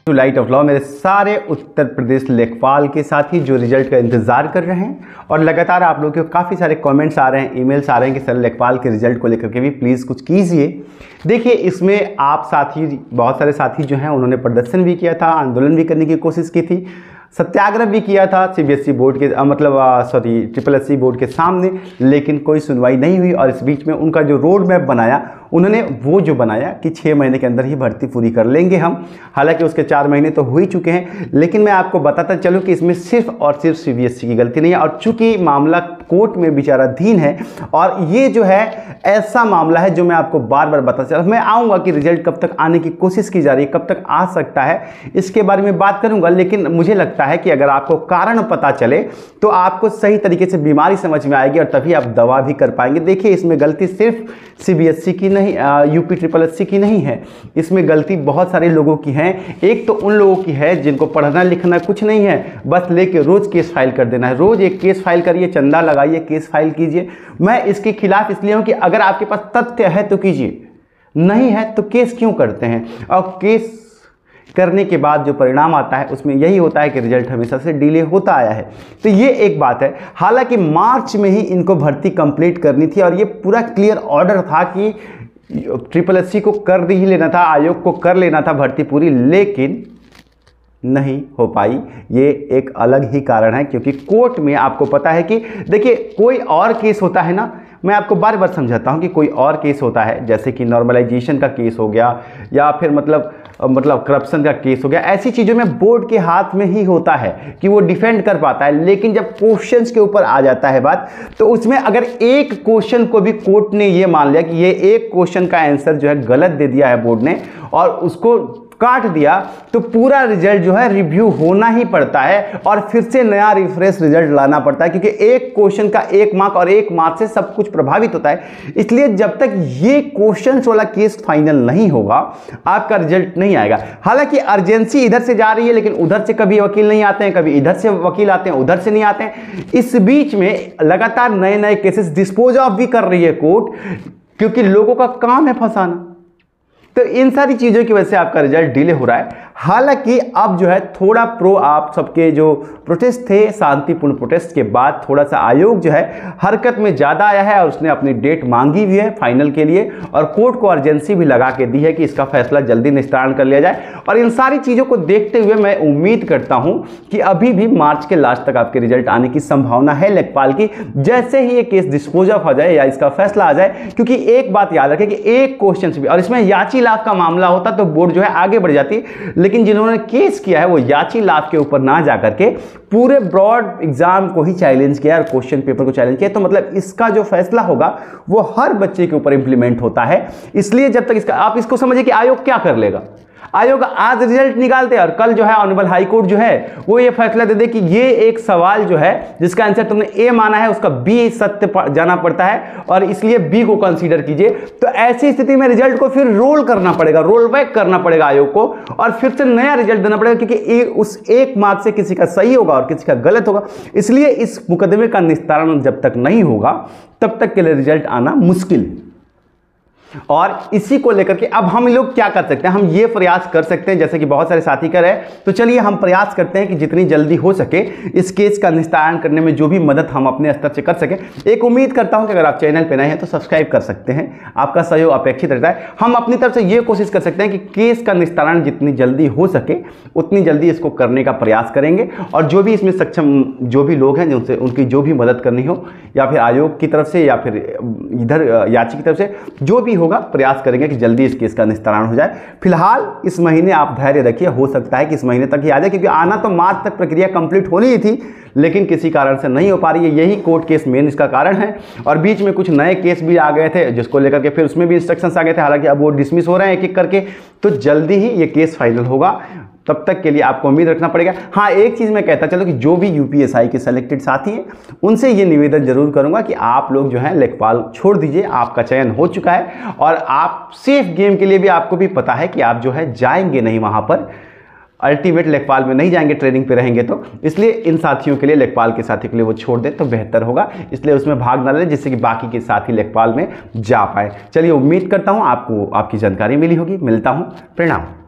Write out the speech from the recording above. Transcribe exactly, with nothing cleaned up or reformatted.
To light of law मेरे सारे उत्तर प्रदेश लेखपाल के साथी जो रिजल्ट का इंतजार कर रहे हैं, और लगातार आप लोगों के काफ़ी सारे कमेंट्स आ रहे हैं, ईमेल्स आ रहे हैं कि सर लेखपाल के रिजल्ट को लेकर के भी प्लीज़ कुछ कीजिए। देखिए, इसमें आप साथी, बहुत सारे साथी जो हैं उन्होंने प्रदर्शन भी किया था, आंदोलन भी करने की कोशिश की थी, सत्याग्रह भी किया था सीबीएसई बोर्ड के मतलब sorry triple S C board के सामने, लेकिन कोई सुनवाई नहीं हुई। और इस बीच में उनका जो रोड मैप बनाया उन्होंने वो जो बनाया कि छः महीने के अंदर ही भर्ती पूरी कर लेंगे हम, हालांकि उसके चार महीने तो हो ही चुके हैं। लेकिन मैं आपको बताता चलूँ कि इसमें सिर्फ और सिर्फ सीबीएसई की गलती नहीं है, और चूंकि मामला कोर्ट में विचाराधीन है और ये जो है ऐसा मामला है जो मैं आपको बार बार बता चला, मैं आऊँगा कि रिजल्ट कब तक आने की कोशिश की जा रही है, कब तक आ सकता है, इसके बारे में बात करूँगा। लेकिन मुझे लगता है कि अगर आपको कारण पता चले तो आपको सही तरीके से बीमारी समझ में आएगी और तभी आप दवा भी कर पाएंगे। देखिए, इसमें गलती सिर्फ सीबीएसई की नहीं, यूपी ट्रिपल एस सी की नहीं है, इसमें गलती बहुत सारे लोगों की है। एक तो उन लोगों की है जिनको पढ़ना लिखना कुछ नहीं है, बस लेके रोज केस फाइल कर देना है, रोज एक केस फाइल करिए, चंदा लगाइए, केस फाइल कीजिए। मैं इसके खिलाफ इसलिए हूं कि अगर आपके पास तथ्य है तो कीजिए, नहीं है तो केस क्यों करते हैं। और केस करने के बाद जो परिणाम आता है उसमें यही होता है कि रिजल्ट हमेशा से डिले होता आया है। तो ये एक बात है। हालांकि मार्च में ही इनको भर्ती कंप्लीट करनी थी और ये पूरा क्लियर ऑर्डर था कि ट्रिपल एस सी को कर ही लेना था, आयोग को कर लेना था भर्ती पूरी, लेकिन नहीं हो पाई। ये एक अलग ही कारण है, क्योंकि कोर्ट में आपको पता है कि देखिए, कोई और केस होता है ना, मैं आपको बार बार समझाता हूं कि कोई और केस होता है, जैसे कि नॉर्मलाइजेशन का केस हो गया या फिर मतलब मतलब करप्शन का केस हो गया, ऐसी चीज़ों में बोर्ड के हाथ में ही होता है कि वो डिफेंड कर पाता है। लेकिन जब क्वेश्चंस के ऊपर आ जाता है बात, तो उसमें अगर एक क्वेश्चन को भी कोर्ट ने ये मान लिया कि ये एक क्वेश्चन का आंसर जो है गलत दे दिया है बोर्ड ने और उसको काट दिया, तो पूरा रिजल्ट जो है रिव्यू होना ही पड़ता है और फिर से नया रिफ्रेश रिजल्ट लाना पड़ता है, क्योंकि एक क्वेश्चन का एक मार्क और एक मार्क से सब कुछ प्रभावित होता है। इसलिए जब तक ये क्वेश्चंस वाला केस फाइनल नहीं होगा आपका रिजल्ट नहीं आएगा। हालांकि अर्जेंसी इधर से जा रही है, लेकिन उधर से कभी वकील नहीं आते हैं, कभी इधर से वकील आते हैं, उधर से नहीं आते हैं। इस बीच में लगातार नए नए केसेस डिस्पोज ऑफ भी कर रही है कोर्ट, क्योंकि लोगों का काम है फंसाना। तो इन सारी चीज़ों की वजह से आपका रिजल्ट डिले हो रहा है। हालांकि अब जो है थोड़ा प्रो आप सबके जो प्रोटेस्ट थे, शांतिपूर्ण प्रोटेस्ट के बाद थोड़ा सा आयोग जो है हरकत में ज़्यादा आया है और उसने अपनी डेट मांगी भी है फाइनल के लिए, और कोर्ट को अर्जेंसी भी लगा के दी है कि इसका फैसला जल्दी निस्तारण कर लिया जाए। और इन सारी चीज़ों को देखते हुए मैं उम्मीद करता हूं कि अभी भी मार्च के लास्ट तक आपके रिजल्ट आने की संभावना है लेखपाल की, जैसे ही ये केस डिस्पोज ऑफ हो जाए या इसका फैसला आ जाए। क्योंकि एक बात याद रखें कि एक क्वेश्चन भी, और इसमें याची लाभ का मामला होता तो बोर्ड जो है आगे बढ़ जाती, लेकिन जिन्होंने केस किया है वो याची लाभ के ऊपर ना जाकर के पूरे ब्रॉड एग्जाम को ही चैलेंज किया और क्वेश्चन पेपर को चैलेंज किया। तो मतलब इसका जो फैसला होगा वो हर बच्चे के ऊपर इंप्लीमेंट होता है। इसलिए जब तक इसका, आप इसको समझिए कि आयोग क्या कर लेगा, आयोग आज रिजल्ट निकालते हैं और कल जो है ऑनरेबल हाई कोर्ट जो है वो ये फैसला दे दे कि ये एक सवाल जो है जिसका आंसर तुमने ए माना है उसका बी सत्य जाना पड़ता है और इसलिए बी को कंसीडर कीजिए। तो ऐसी स्थिति में रिजल्ट को फिर रोल करना पड़ेगा, रोल बैक करना पड़ेगा आयोग को, और फिर से नया रिजल्ट देना पड़ेगा, क्योंकि उस एक मार्क से किसी का सही होगा और किसी का गलत होगा। इसलिए इस मुकदमे का निस्तारण जब तक नहीं होगा तब तक के लिए रिजल्ट आना मुश्किल है। और इसी को लेकर के अब हम लोग क्या कर सकते हैं, हम ये प्रयास कर सकते हैं जैसे कि बहुत सारे साथी कर रहे हैं। तो चलिए हम प्रयास करते हैं कि जितनी जल्दी हो सके इस केस का निस्तारण करने में जो भी मदद हम अपने स्तर से कर सकें। एक उम्मीद करता हूं कि अगर आप चैनल पर नए हैं तो सब्सक्राइब कर सकते हैं, आपका सहयोग अपेक्षित रहता है। हम अपनी तरफ से ये कोशिश कर सकते हैं कि केस का निस्तारण जितनी जल्दी हो सके उतनी जल्दी इसको करने का प्रयास करेंगे, और जो भी इसमें सक्षम जो भी लोग हैं जिनसे उनकी जो भी मदद करनी हो, या फिर आयोग की तरफ से या फिर इधर याची की तरफ से जो भी होगा, प्रयास करेंगे कि जल्दी इस केस का निस्तारण हो जाए। फिलहाल इस महीने आप धैर्य रखिए, हो सकता है कि इस महीने तक ही आ जाए, क्योंकि आना तो मार्च तक प्रक्रिया कंप्लीट होनी ही थी, लेकिन किसी कारण से नहीं हो पा रही है। यही कोर्ट केस मेन इसका कारण है। और बीच में कुछ नए केस भी आ गए थे जिसको लेकर के फिर उसमें भी इंस्ट्रक्शंस आ गए थे, हालांकि अब वो डिसमिस हो रहे हैं एक एक करके। तो जल्दी ही ये केस फाइनल होगा, तब तक के लिए आपको उम्मीद रखना पड़ेगा। हाँ, एक चीज़ मैं कहता चलो कि जो भी यूपीएसआई के सेलेक्टेड साथी हैं उनसे ये निवेदन जरूर करूंगा कि आप लोग जो है लेखपाल छोड़ दीजिए, आपका चयन हो चुका है और आप सेफ गेम के लिए भी आपको भी पता है कि आप जो है जाएंगे नहीं वहाँ पर, अल्टीमेट लेखपाल में नहीं जाएंगे, ट्रेनिंग पे रहेंगे। तो इसलिए इन साथियों के लिए, लेखपाल के साथी के लिए वो छोड़ दें तो बेहतर होगा, इसलिए उसमें भाग ना लें जिससे कि बाकी के साथी लेखपाल में जा पाए। चलिए, उम्मीद करता हूँ आपको आपकी जानकारी मिली होगी। मिलता हूँ, प्रणाम।